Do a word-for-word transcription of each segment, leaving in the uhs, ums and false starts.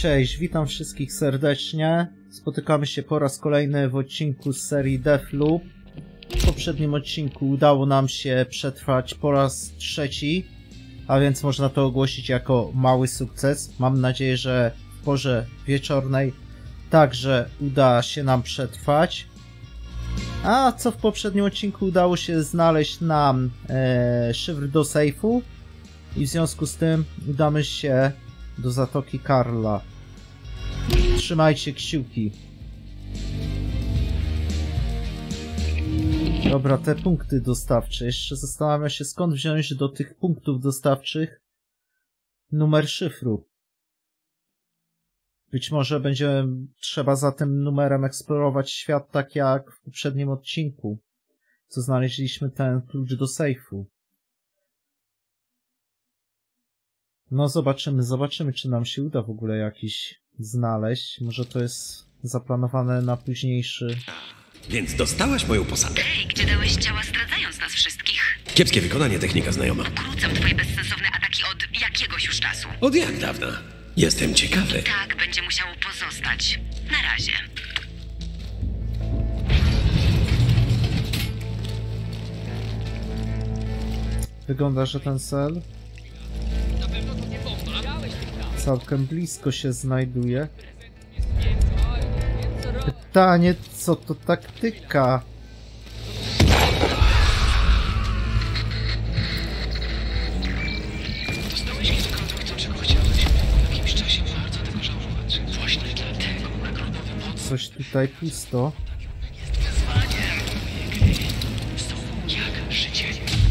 cześć, witam wszystkich serdecznie. Spotykamy się po raz kolejny w odcinku z serii Deathloop. W poprzednim odcinku udało nam się przetrwać po raz trzeci, a więc można to ogłosić jako mały sukces. Mam nadzieję, że w porze wieczornej także uda się nam przetrwać. A co w poprzednim odcinku udało się znaleźć nam e, szyfr do sejfu i w związku z tym udamy się do Zatoki Karla. Trzymajcie kciuki. Dobra, te punkty dostawcze. Jeszcze zastanawiam się, skąd wziąć do tych punktów dostawczych numer szyfru. Być może będzie trzeba za tym numerem eksplorować świat tak jak w poprzednim odcinku, co znaleźliśmy ten klucz do sejfu. No zobaczymy, zobaczymy, czy nam się uda w ogóle jakiś znaleźć. Może to jest zaplanowane na późniejszy... Więc dostałaś moją posadę. Hej, gdzie dałeś ciała, zdradzając nas wszystkich? Kiepskie wykonanie, technika znajoma. Ukrócę twoje bezsensowne ataki od jakiegoś już czasu. Od jak dawna? Jestem ciekawy. Tak będzie musiało pozostać. Na razie. Wygląda, że ten cel całkiem blisko się znajduje. Pytanie, co to taktyka? Dostałeś kilkakrotnie to, czego chciałeś. W jakimś czasie bardzo tego żałować. Właśnie dlatego nagrodowy moc Coś tutaj pusto. jest wyzwaniem. Moje gry są jak życie.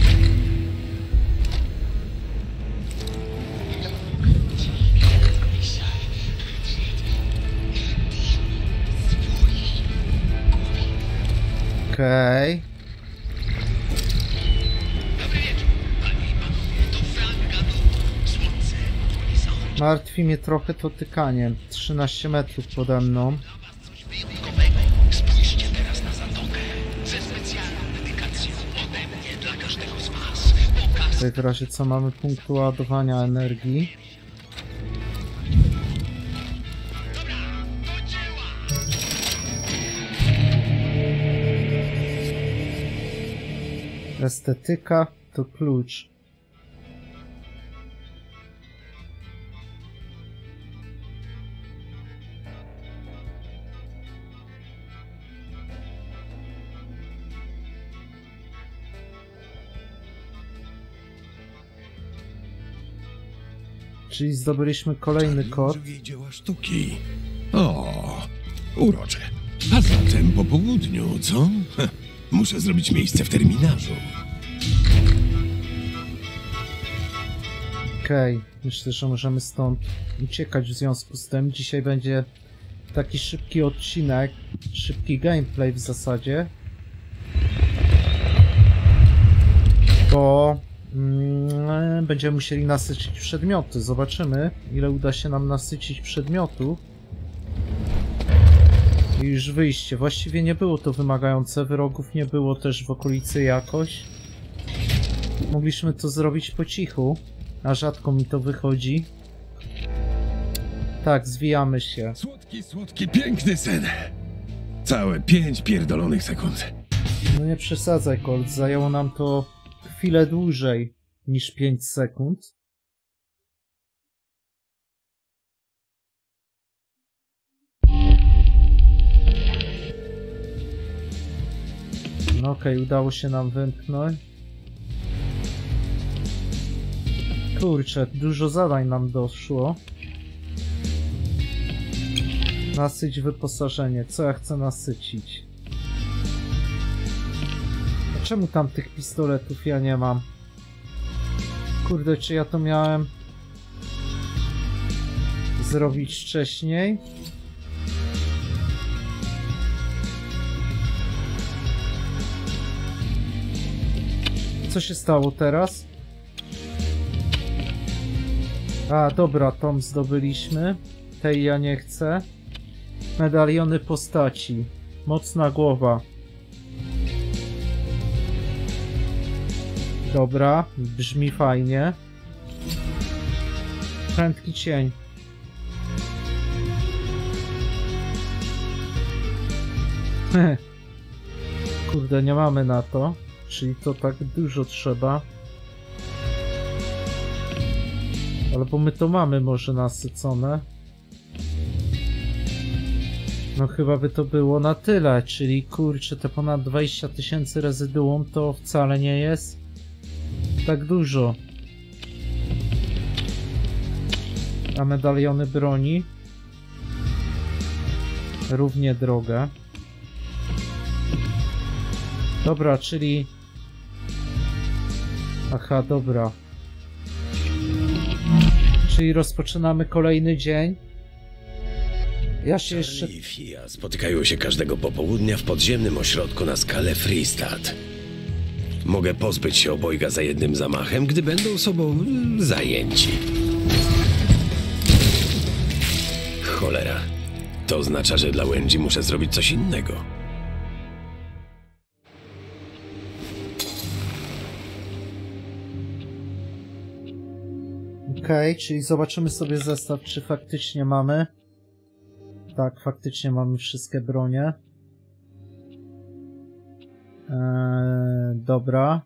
Okej. Okay. Dobry wieczór, panie i panowie. To Frank Gadu. Słońce, dłonie są. Martwi mnie trochę to tykanie. trzynaście metrów pode mną. Dla was coś wyjątkowego. Spójrzcie teraz na zatokę. Ze specjalną dedykacją ode mnie dla każdego z was. Pokaz Tutaj w razie co mamy punkt ładowania energii. Estetyka to klucz. Czyli zdobyliśmy kolejny kod. Drugie dzieła sztuki. O, urocze. A zatem po południu, co? Heh, muszę zrobić miejsce w terminarzu. Okej, okay. Myślę, że możemy stąd uciekać w związku z tym. Dzisiaj będzie taki szybki odcinek, szybki gameplay w zasadzie. Bo mm, będziemy musieli nasycić przedmioty. Zobaczymy, ile uda się nam nasycić przedmiotów. I już wyjście. Właściwie nie było to wymagające, wrogów nie było też w okolicy jakoś. Mogliśmy to zrobić po cichu, a rzadko mi to wychodzi. Tak, zwijamy się. Słodki, słodki, piękny sen. Całe pięć pierdolonych sekund. No nie przesadzaj, Colt, zajęło nam to chwilę dłużej niż pięć sekund. No okej, okay, udało się nam wymknąć. Kurczę, dużo zadań nam doszło. Nasyć wyposażenie. Co ja chcę nasycić? A czemu tam tych pistoletów ja nie mam? Kurde, czy ja to miałem zrobić wcześniej? Co się stało teraz? A, dobra, tom zdobyliśmy. Tej ja nie chcę. Medaliony postaci. Mocna głowa. Dobra, brzmi fajnie. Prędki cień. Kurde, nie mamy na to. Czyli to tak dużo trzeba. Albo my to mamy może nasycone. No chyba by to było na tyle, czyli kurczę, te ponad dwadzieścia tysięcy rezyduum to wcale nie jest tak dużo. A medaliony broni równie drogie. Dobra, czyli... Aha, dobra. Czyli rozpoczynamy kolejny dzień. Ja się jeszcze... Charlie i Fia spotykają się każdego popołudnia w podziemnym ośrodku na skalę Freestadt. Mogę pozbyć się obojga za jednym zamachem, gdy będą sobą mm, zajęci. Cholera. To oznacza, że dla Wendy muszę zrobić coś innego. Okej, okay, czyli zobaczymy sobie zestaw, czy faktycznie mamy. Tak, faktycznie mamy wszystkie bronie. Eee, dobra.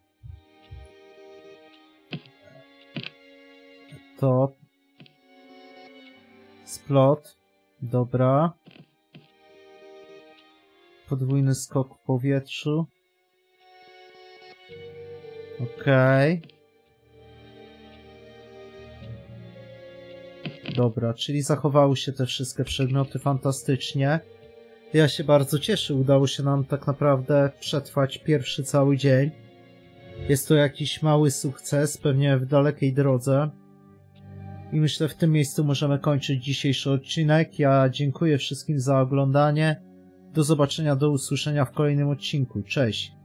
To. Splot. Dobra. Podwójny skok w powietrzu. Okej. Okay. Dobra, czyli zachowały się te wszystkie przedmioty fantastycznie. Ja się bardzo cieszę, udało się nam tak naprawdę przetrwać pierwszy cały dzień. Jest to jakiś mały sukces, pewnie w dalekiej drodze. I myślę, w tym miejscu możemy kończyć dzisiejszy odcinek. Ja dziękuję wszystkim za oglądanie. Do zobaczenia, do usłyszenia w kolejnym odcinku. Cześć!